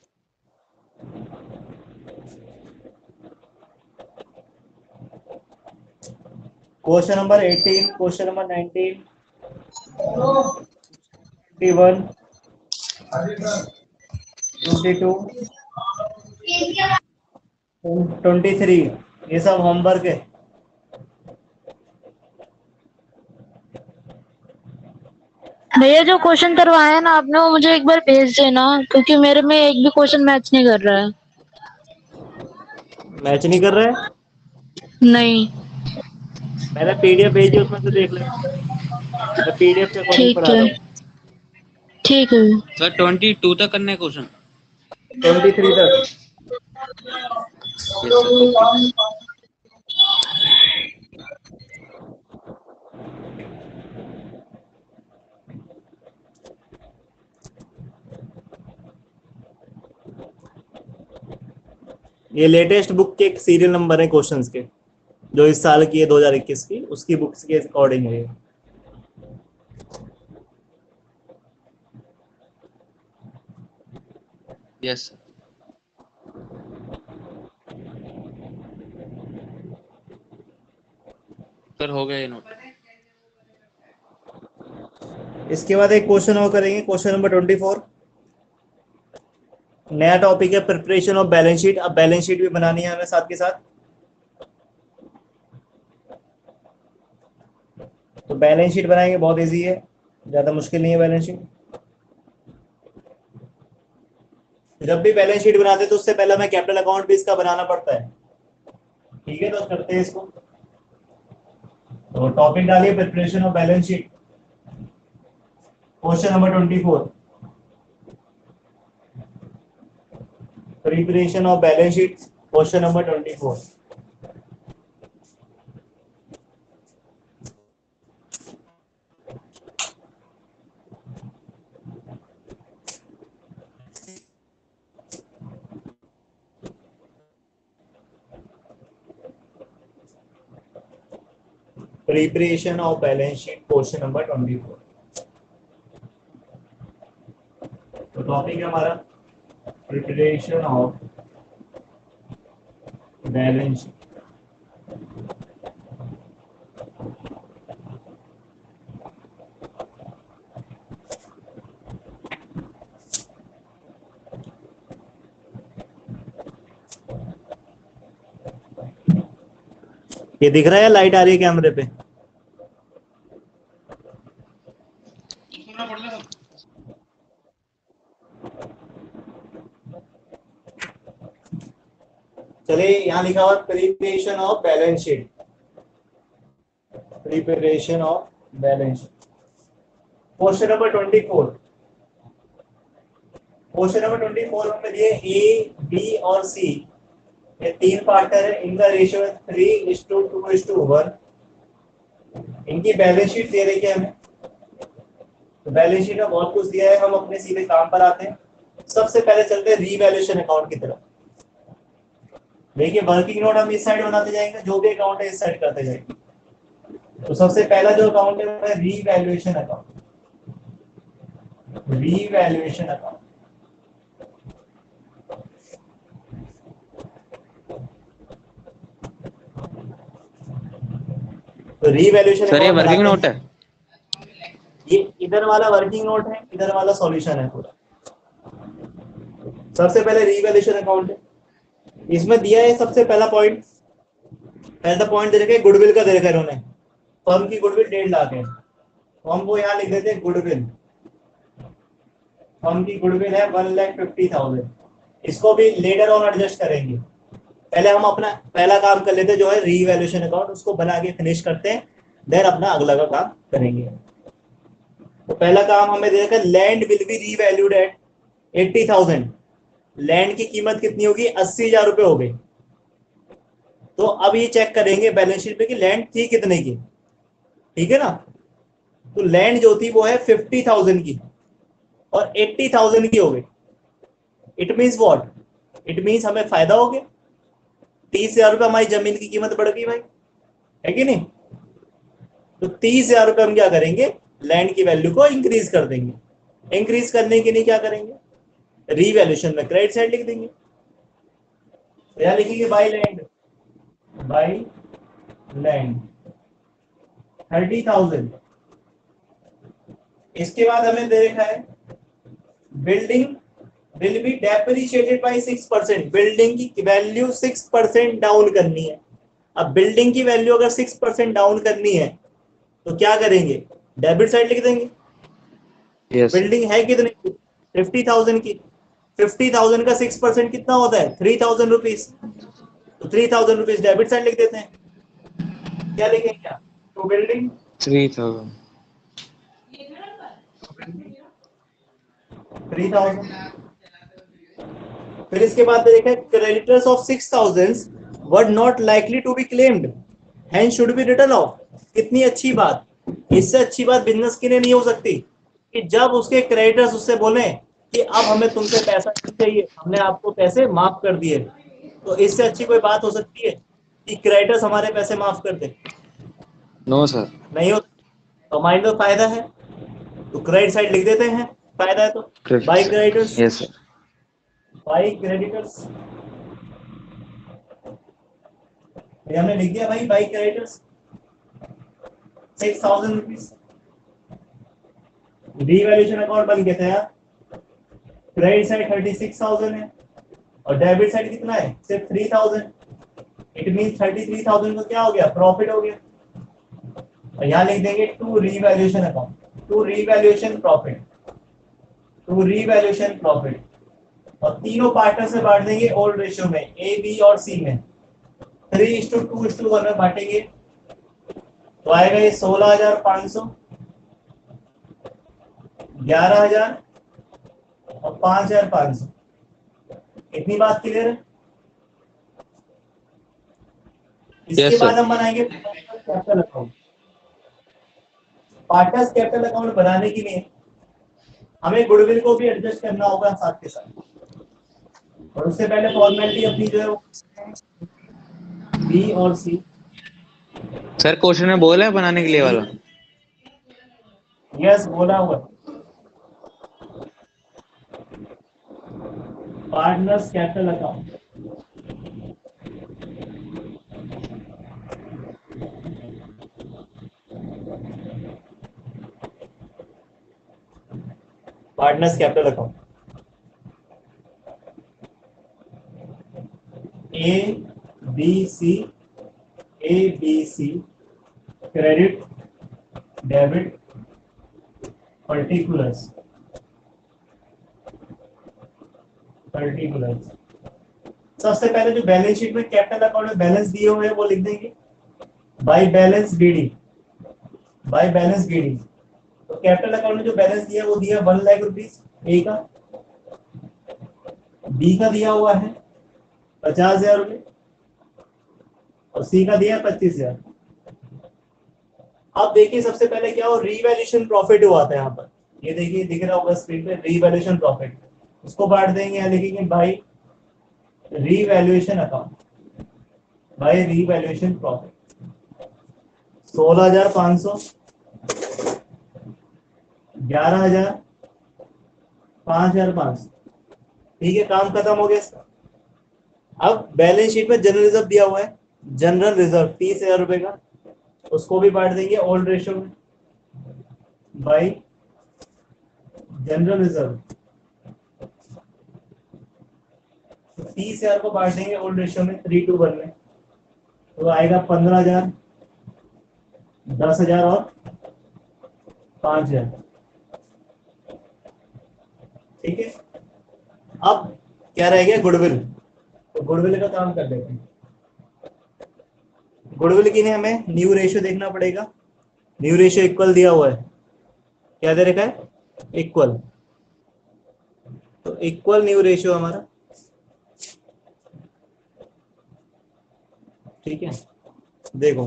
Question number eighteen, question number nineteen, twenty one, twenty two, twenty three, ये सब होमवर्क है। भैया जो क्वेश्चन करवाया ना आपने वो मुझे एक बार भेज देना, क्योंकि मेरे में एक भी क्वेश्चन मैच नहीं कर रहा है। मैच नहीं कर रहा है? नहीं। मैंने पीडीएफ भेजी, उसमें से देख ले। मैं पीडीएफ के अकॉर्डिंग ठीक पढ़ा रहा है, हूँ। ठीक है। सर ट्वेंटी टू तक करना है क्वेश्चन। ट्वेंटी थ्री तक। Yes sir, okay. ये लेटेस्ट बुक के सीरियल नंबर है क्वेश्चंस के, जो इस साल की है दो हज़ार इक्कीस की, उसकी बुक्स के अकॉर्डिंग है। Yes sir. सर हो गया ये नोट। इसके बाद एक क्वेश्चन और करेंगे, क्वेश्चन नंबर ट्वेंटी फोर। नया टॉपिक है प्रिपरेशन ऑफ बैलेंस शीट। अब बैलेंस शीट भी बनानी है हमें साथ के साथ। तो बैलेंस शीट बनाएंगे, बहुत इजी है, ज्यादा मुश्किल नहीं है बैलेंस शीट। जब भी बैलेंस शीट बनाते तो उससे पहले हमें कैपिटल अकाउंट भी इसका बनाना पड़ता है। ठीक है, तो करते हैं इसको। तो टॉपिक डालिए preparation of balance sheet, question number twenty four. Preparation of balance sheet, question number twenty four. Preparation of balance sheet, question number twenty four. तो टॉपिक है हमारा प्रिपरेशन ऑफ बैलेंस शीट। ये दिख रहा है, लाइट आ रही है कैमरे पे? चलिए, यहाँ लिखा हुआ preparation of balance sheet, preparation of balance sheet, question number twenty four. Question number twenty four में दिए ए, बी और सी, ये तीन पार्टनर है, इनका रेशियो है three is to two is to one. इनकी बैलेंस शीट दे रही है हमें। तो बैलेंस शीट में बहुत कुछ दिया है, हम अपने सीधे काम पर आते हैं। सबसे पहले चलते हैं रीवैल्यूएशन अकाउंट की तरफ। देखिए, वर्किंग नोट हम इस साइड बनाते जाएंगे, जो भी अकाउंट है इस साइड करते जाएंगे। तो सबसे पहला जो अकाउंट है वो है रीवैल्यूएशन अकाउंट, रीवैल्यूएशन अकाउंट। तो रीवैल्यूएशन सर ये अकाउंट वर्किंग नोट है। ये इधर वाला वर्किंग नोट है, इधर वाला सॉल्यूशन है पूरा। सबसे पहले रीवैल्यूएशन अकाउंट है, इसमें दिया है सबसे पहला पॉइंट, पहला पॉइंट दे रखे गुडविल का दे रखा है इन्होंने। फर्म की गुडविल डेढ़ लाख है, तो हमको यहाँ लिख देते हैं गुडविल। फर्म की गुडविल है वन लाख फिफ्टी थाउजेंड। इसको भी लेटर ऑन एडजस्ट करेंगे। पहले हम अपना पहला काम कर लेते हैं जो है रीवैल्यूएशन अकाउंट, उसको बना के फिनिश करते हैं, देन अपना अगला का काम करेंगे। तो पहला काम हमें देखा, land will be revalued at eighty thousand. Land की कीमत कितनी होगी? अस्सी हजार रुपए हो गई। तो अब ये चेक करेंगे बैलेंस शीट पे कि लैंड थी कितने की, ठीक है ना। तो लैंड जो थी वो है फिफ्टी थाउजेंड की और एट्टी थाउजेंड की हो गई। It means what? It means हमें फायदा हो गया, तीस हजार रुपये हमारी जमीन की कीमत बढ़ गई भाई, है कि नहीं। तो तीस हजार रुपये हम क्या करेंगे, लैंड की वैल्यू को इंक्रीज कर देंगे। इंक्रीज करने के लिए क्या करेंगे, रीवैल्यूएशन में क्रेडिट साइड लिख देंगे। तो यहां लिखेंगे by land, by land thirty thousand. इसके बाद हमें देखा है building will be depreciated by six percent. Building की वैल्यू सिक्स परसेंट डाउन करनी है। अब बिल्डिंग की वैल्यू अगर सिक्स परसेंट डाउन करनी है तो क्या करेंगे, डेबिट साइड लिख देंगे। यस बिल्डिंग है कितने की? फिफ्टी थाउजेंड की। फिफ्टी थाउजेंड का सिक्स परसेंट कितना होता है? Three thousand rupees. तो three thousand rupees debit side लिख देते हैं। क्या लिखेंगे क्या, तो building three thousand three thousand. फिर इसके बाद देखा, creditors of six thousand were not likely to be claimed hence should be written off. कितनी अच्छी बात, इससे अच्छी बात बिजनेस के लिए नहीं हो सकती कि जब उसके क्रेडिटर्स उससे बोले कि अब हमें तुमसे पैसा नहीं चाहिए, हमने आपको पैसे माफ कर दिए। तो इससे अच्छी कोई बात हो सकती है कि क्रेडिटर्स हमारे पैसे माफ कर दे? नो सर नहीं हो। तो हमारे तो फायदा है, तो क्रेडिट साइड लिख देते हैं, फायदा है तो by creditors, yes sir by creditors. हमने लिख दिया भाई by creditors six thousand rupees. Revaluation account बन गया था यार। Credit side thirty six thousand है और डेबिट साइड कितना है? सिर्फ three thousand. It mean thirty three thousand को क्या हो गया, प्रॉफिट हो गया। और यहाँ लिख देंगे to revaluation account, to revaluation profit, to revaluation profit. और तीनों पार्टनर से बांट देंगे ओल्ड रेशियो में, ए बी और सी में। Three is to two is to one two बांटेंगे तो आएगा ये सोलह हजार पांच सौ, ग्यारह हजार और पांच हजार पांच सौ। इतनी बात क्लियर है। इसके Yes, sir. बाद हम बनाएंगे capital account. Partners capital account बनाने के लिए हमें गुडविल को भी एडजस्ट करना होगा साथ के साथ, और उससे पहले फॉर्मेलिटी अपनी जो है बी और सी। सर क्वेश्चन में बोला है बनाने के लिए वाला। यस बोला हुआ, partners capital account. Partners capital account A B C, A B C, credit debit particulars, particulars. सबसे पहले जो बैलेंस शीट में कैपिटल अकाउंट में बैलेंस दिए हुए हैं वो लिख देंगे by balance B D, by balance B D. तो कैपिटल अकाउंट में जो बैलेंस दिया वो दिया वन लाख रुपीज ए का, बी का दिया हुआ है पचास हजार रुपये और सी का दिया पच्चीस हजार। अब देखिए सबसे पहले क्या हो, रीवैल्यूएशन प्रॉफिट हुआ था यहाँ पर, ये देखिए दिख रहा होगा स्क्रीन पे, रीवैल्यूएशन प्रॉफिट। उसको बांट देंगे, यहाँ लिखेंगे by revaluation account, by revaluation profit. सोलह हजार पांच सौ, ग्यारह हजार, पांच हजार पांच सौ। ठीक है, काम खत्म हो गया इसका। अब बैलेंस शीट में जनरल रिजर्व दिया हुआ है, जनरल रिजर्व तीस हजार रुपए का, उसको भी बांट देंगे ओल्ड रेशियो में बाई जनरल रिजर्व। तीस हजार को बांट देंगे ओल्ड रेशियो में थ्री टू वन में, तो आएगा पंद्रह हजार, दस हजार और पांच हजार। ठीक है, अब क्या रह गया, गुडविल। तो तो गुडविल का काम कर लेते हैं। गुडविल के लिए हमें न्यू रेशियो देखना पड़ेगा। न्यू रेशियो इक्वल दिया हुआ है, क्या दे रखा है? इक्वल। तो इक्वल न्यू रेशियो हमारा, ठीक है। देखो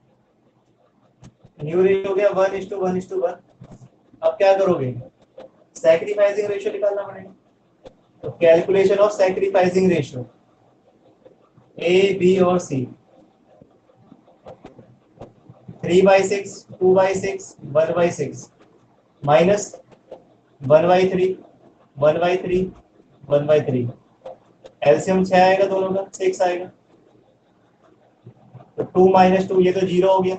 न्यू रेशियो हो गया one is to one is to one. अब क्या करोगे? सैक्रिफाइसिंग रेशियो निकालना पड़ेगा। तो calculation of sacrificing ratio, A B और C, three by six, two by six, one by six, minus one by three, one by three, one by three. LCM छह आएगा दोनों का, सिक्स आएगा। तो टू माइनस टू, ये तो zero हो गया।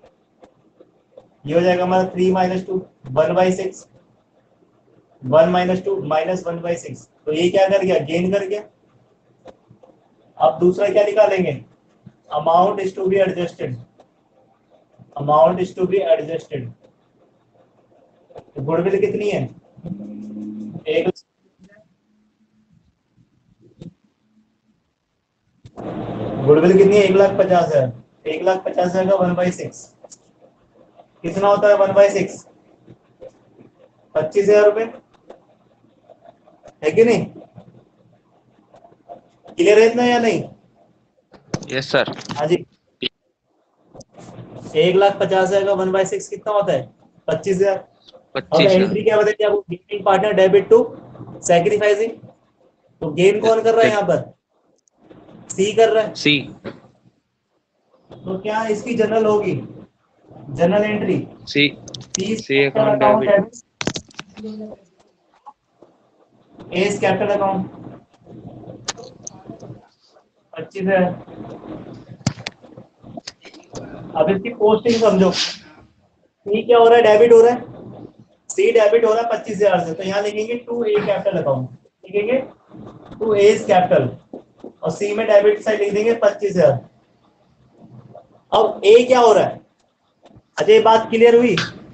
ये हो जाएगा हमारा three minus two, one by six, one minus two minus one by six. तो ये क्या कर गया? गेन कर गया। अब दूसरा क्या निकालेंगे? Amount is to be adjusted, amount is to be adjusted. तो गुडविल कितनी है? एक, गुडविल कितनी है? एक लाख पचास हजार। एक लाख पचास हजार का वन बाई सिक्स कितना होता है? वन बाई सिक्स पच्चीस हजार रुपए, है कि नहीं? क्लियर है इतना या नहीं? Yes sir. हाँ जी। एक लाख पचास हजार का वन बाई सिक्स कितना होता है? पच्चीस हजार। अब पच्चीस एंट्री क्या बताइए आपको? Gaining partner debit to sacrificing. तो गेन कौन कर रहा है यहाँ पर? सी कर रहा है। सी। तो क्या इसकी जनरल होगी? Journal entry C C C account debit. A's capital account पच्चीस है। अब इसकी पोस्टिंग समझो। सी क्या हो रहा है? डेबिट हो रहा है। सी डेबिट हो रहा है पच्चीस हजार से, तो यहाँ लिखेंगे टू ए कैपिटल अकाउंट, लिखेंगे टू एस कैपिटल, और सी में डेबिट साइड लिख देंगे पच्चीस हजार। अब ए क्या हो रहा है? अच्छा ये बात क्लियर हुई?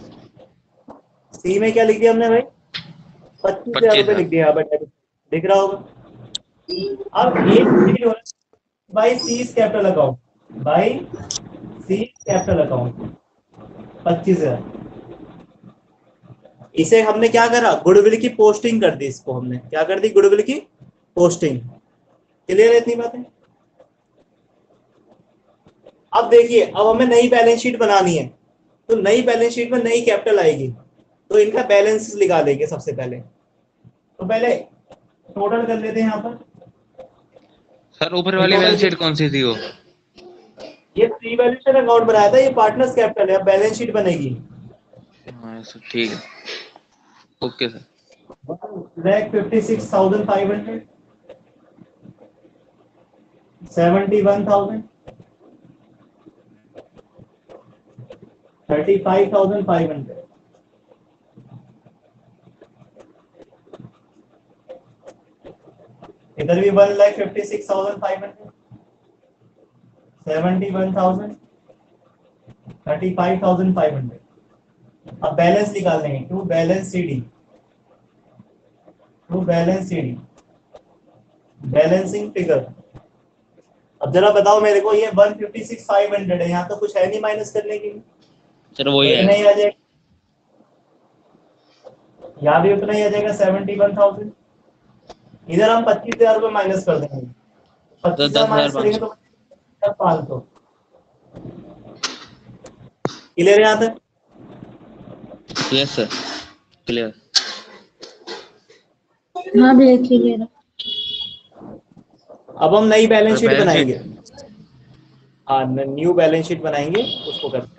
सी में क्या लिख दिया हमने भाई? पच्चीस हजार रुपए लिख दिया, दिख रहा होगा। अब ए हो रहा है by C capital account, by C capital account पच्चीस हजार। इसे हमने क्या करा? गुडविल की पोस्टिंग कर दी। इसको हमने क्या कर दी? गुडविल की पोस्टिंग। क्लियर है इतनी बातें? अब देखिए, अब हमें नई बैलेंस शीट बनानी है, तो नई बैलेंस शीट में नई कैपिटल आएगी, तो इनका बैलेंस निकालेंगे सबसे पहले। तो पहले टोटल कर लेते हैं यहाँ पर। सर ऊपर वाली बैलेंस शीट कौन सी थी वो? ये प्री वैल्यूएशन अकाउंट बनाया था, ये पार्टनर्स कैपिटल है। अब बैलेंस शीट बनेगी। हाँ सर ठीक है, okay sir. Lakh fifty six thousand five hundred, seventy one thousand, thirty five thousand five hundred, इधर भी one lakh fifty six thousand five hundred, seventy one thousand, thirty five thousand five hundred. अब balance निकाल लेंगे। To balance C D, to balance C D, balancing figure. अब जरा बताओ मेरे को, ये one fifty six five hundred है, यहाँ तो कुछ है नहीं माइनस करने की। सर वही है, नहीं आ जाएगा, यहाँ भी उतना ही आ जाएगा सेवेंटी वन थाउजेंड। इधर हम पच्चीस हजार रुपये माइनस कर देंगे। पच्चीस हजार माइनस करेंगे तो पाँच सौ। क्लियर है यहाँ तक? Yes sir clear. हाँ भैया क्लियर है। अब हम नई बैलेंस शीट बैलेंस बनाएंगे। हाँ न्यू बैलेंस शीट बनाएंगे, उसको करते हैं।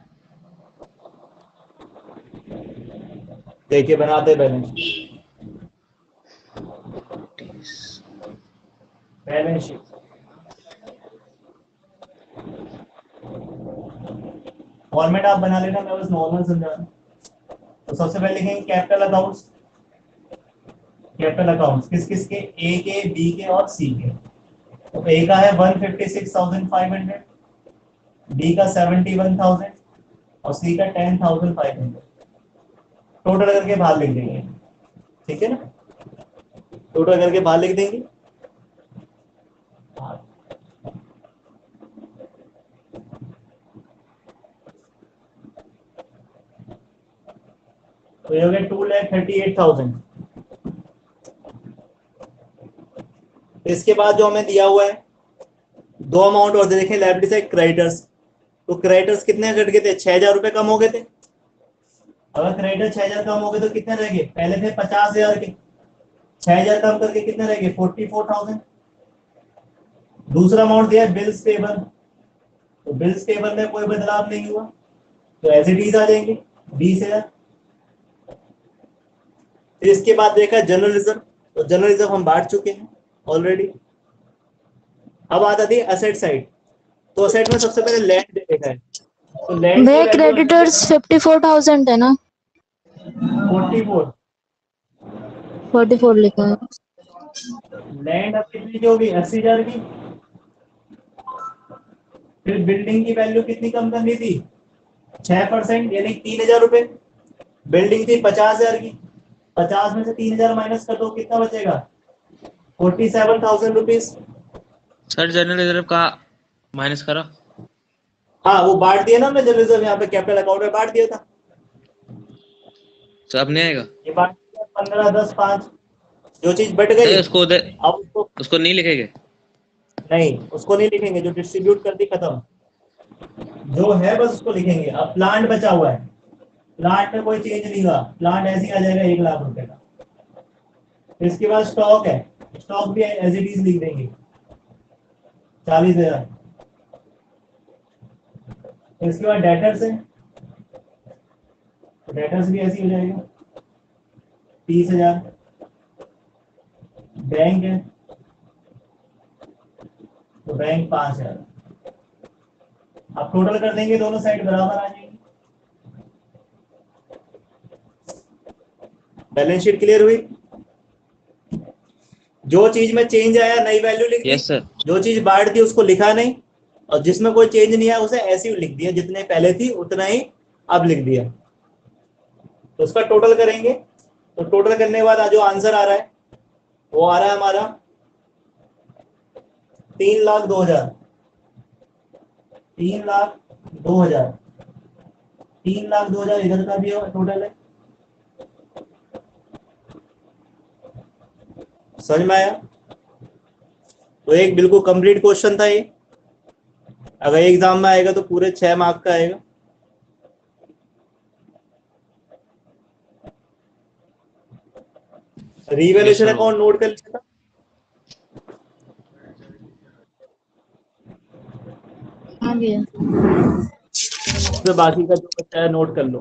देखिए बनाते हैं balance sheet. Balance sheet format आप बना लेना, मैं बस नॉर्मल समझा रहा हूं। तो सबसे पहले लिखेंगे कैपिटल अकाउंट्स। कैपिटल अकाउंट्स किस किस के? ए के, बी के और सी के। तो ए का है one fifty six thousand five hundred, B का सेवेंटी वन थाउजेंड और सी का ten thousand five hundred. Total करके बाहर लिख देंगे, ठीक है ना? टोटल करके बाहर लिख देंगे। तो ये हो गया two lakh thirty eight thousand. इसके बाद जो हमें दिया हुआ है दो अमाउंट और देखें लायबिलिटी से क्रेडिटर्स। तो क्रेडिटर्स कितने घट गए थे? छह हजार रुपए कम हो गए थे। अगर क्रेडिटर छह हजार कम हो गए तो कितने रह गए? पहले थे पचास हजार के, छह हजार कम करके कितने रह गए? Forty four thousand. दूसरा अमाउंट दिया बिल्स पेबल, तो बिल्स पेबल में कोई बदलाव नहीं हुआ, तो एज इट इज आ जाएंगे बीस हजार। फिर इसके बाद देखा जनरल रिजर्व, तो जनरल रिजर्व हम बांट चुके हैं ऑलरेडी। अब आता थी असेट साइड, तो असेट में सबसे पहले लैंड दे देखा है, तो लैंड भैया क्रेडिटर्स फिफ्टी फोर थाउजेंड है ना? Forty four. फोर्टी फोर लिखा है। लैंड अब कितनी की होगी? अस्सी हजार की। फिर बिल्डिंग की वैल्यू कितनी कम करनी थी? छह परसेंट यानी तीन हजार रुपए। बिल्डिंग थी पचास हजार की, पचास में से तीन हजार माइनस कर दो, कितना बचेगा? Forty seven thousand rupees. Sir general reserve का माइनस करा? हाँ वो बांट दिया ना हमने जनरल रिजर्व, यहाँ पे कैपिटल अकाउंट में बांट दिया था। तो अब नहीं आएगा? ये बांट दिया पंद्रह दस पांच, जो चीज बट गई उसको दे, अब उसको उसको नहीं लिखेंगे? नहीं, उसको नहीं लिखेंगे, जो डिस्ट्रीब्यूट कर दी खत्म, जो है बस उसको लिखेंगे। अब प्लांट बचा हुआ है, प्लांट में कोई चेंज नहीं हुआ, प्लांट ऐसे ही आ जाएगा एक लाख रुपए का। इसके बाद स्टॉक है, स्टॉक भी एज इट इज लिख देंगे चालीस हजार। इसके बाद डेटर्स है, डेटर्स भी ऐसे ही हो जाएगा तीस हजार। बैंक है तो बैंक पांच हजार। आप टोटल कर देंगे, दोनों साइड बराबर आ जाएंगे। बैलेंस शीट क्लियर हुई? जो चीज में चेंज आया नई वैल्यू लिख दी, यस सर। जो चीज बांट दी उसको लिखा नहीं, और जिसमें कोई चेंज नहीं आया उसे ऐसे ही लिख दिया, जितने पहले थी उतना ही अब लिख दिया। तो उसका टोटल करेंगे, तो टोटल करने के बाद जो आंसर आ रहा है वो आ रहा है हमारा तीन लाख दो हजार तीन लाख दो हजार तीन लाख दो हजार इधर का भी टोटल है। समझ में आया? तो एक बिल्कुल कंप्लीट क्वेश्चन था ये। अगर एग्जाम में आएगा तो पूरे छह मार्क का आएगा। रिवैल्यूएशन अकाउंट नोट कर लिया था? हाँ भैया। तो बाकी का जो बच्चा है नोट कर लो।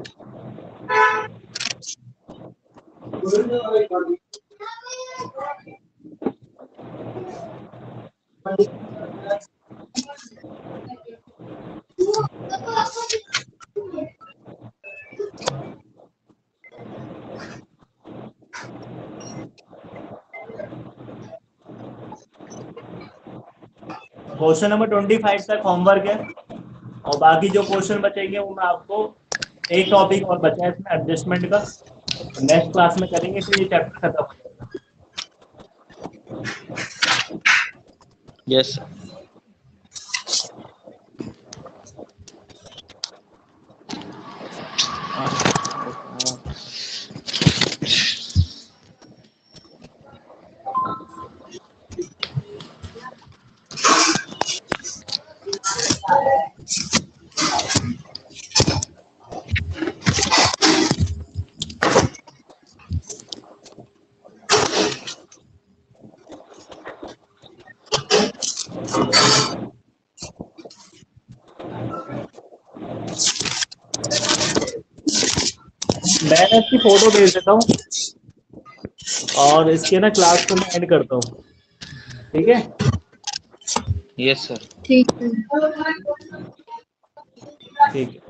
क्वेश्चन नंबर ट्वेंटी फाइव तक होमवर्क है, और बाकी जो क्वेश्चन बचेंगे वो मैं आपको, एक टॉपिक और बचा है इसमें एडजस्टमेंट का, नेक्स्ट क्लास में करेंगे, फिर ये चैप्टर खत्म हो जाएगा। यस। मैं इसकी फोटो भेज देता हूँ, और इसके ना क्लास को मैं एंड करता हूँ, ठीक है? Yes sir. ठीक है। ठीक है।